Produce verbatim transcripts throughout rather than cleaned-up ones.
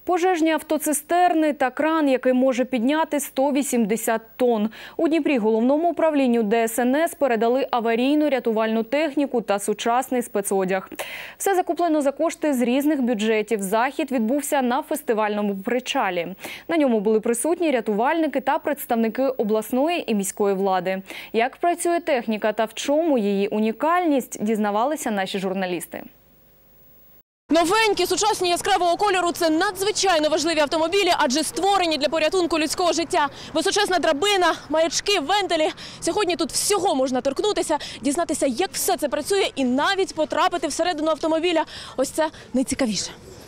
Пожежні автоцистерни та кран, який може підняти сто вісімдесят тонн. У Дніпрі головному управлінню Де Ес Ен Ес передали аварійну рятувальну техніку та сучасний спецодяг. Все закуплено за кошти з різних бюджетів. Захід відбувся на фестивальному причалі. На ньому були присутні рятувальники та представники обласної і міської влади. Як працює техніка та в чому її унікальність, дізнавалися наші журналісти. Новенькі, сучасні, яскравого кольору – це надзвичайно важливі автомобілі, адже створені для порятунку людського життя. Височезна драбина, маячки, вентилі. Сьогодні тут всього можна торкнутися, дізнатися, як все це працює і навіть потрапити всередину автомобіля. Ось це найцікавіше.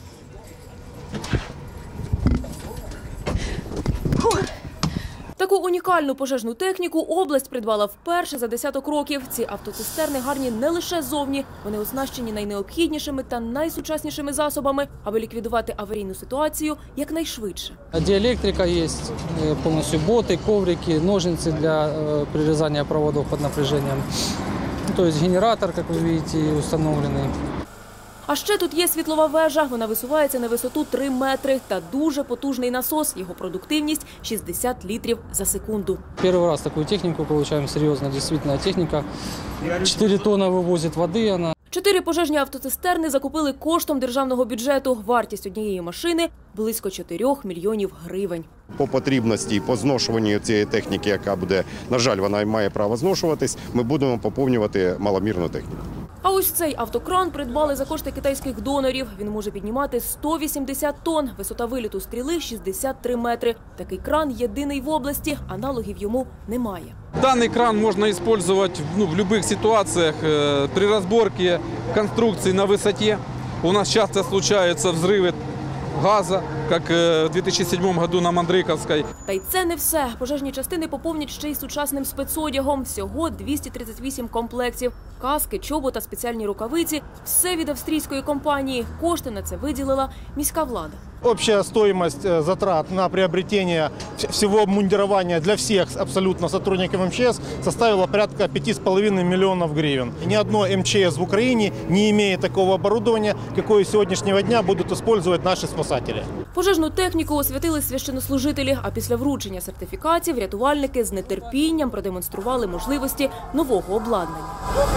Фух. Таку унікальну пожежну техніку область придбала вперше за десяток років. Ці автоцистерни гарні не лише ззовні, вони оснащені найнеобхіднішими та найсучаснішими засобами, аби ліквідувати аварійну ситуацію якнайшвидше. Диэлектрика есть, полностью боты, коврики, ножницы для прирезания проводов под напряжением. То есть генератор, как вы видите, установленный. А ще тут є світлова вежа. Вона висувається на висоту три метри та дуже потужний насос. Його продуктивність – шістдесят літрів за секунду. Первый раз такую технику получаем, серьезно, действительно техника. четыре тонны вывозит воды она. Чотири пожежні автоцистерни закупили коштом державного бюджету. Вартість однієї машини – близько чотирьох мільйонів гривень. По потрібності і по зношуванню цієї техніки, яка буде, на жаль, вона має право зношуватись, ми будемо поповнювати маломірну техніку. А ось цей автокран придбали за кошти китайських донорів. Він може піднімати сто вісімдесят тонн, висота виліту стріли – шістдесят три метри. Такий кран єдиний в області, аналогів йому немає. Данный кран можно использовать ну, в любых ситуациях э, при разборке конструкций на высоте. У нас часто случаются взрывы газа, как э, в дві тисячі сьомому году на Мандрейковской. Та й це не все. Пожежні частини поповнять ще й сучасним спецодягом. Всього двісті тридцять вісім комплектів. Каски, чобота, спеціальні рукавиці – все від австрійської компанії. Кошти на це виділила міська влада. Общая стоимость затрат на приобретение всего обмундирования для всех абсолютно сотрудников эм че эс составила порядка пяти с половиной миллионов гривен. Ни одно эм че эс в Украине не имеет такого оборудования, какое с сегодняшнего дня будут использовать наши спасатели. Пожежну техніку освятили священнослужителі, а після вручення сертифікатів рятувальники з нетерпінням продемонстрували можливості нового обладнання.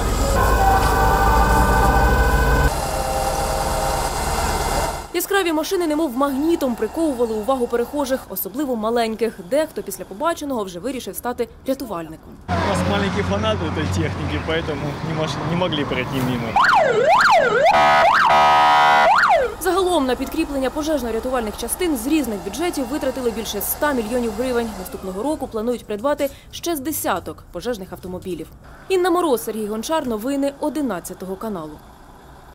Яскраві машини немов магнітом приковували увагу перехожих, особливо маленьких. Дехто після побаченого вже вирішив стати рятувальником. У нас маленький фанат цієї техніки, тому не могли пройти мимо. Загалом на підкріплення пожежно-рятувальних частин з різних бюджетів витратили більше ста мільйонів гривень. Наступного року планують придбати ще з десяток пожежних автомобілів. Інна Мороз, Сергій Гончар. Новини одинадцятого каналу.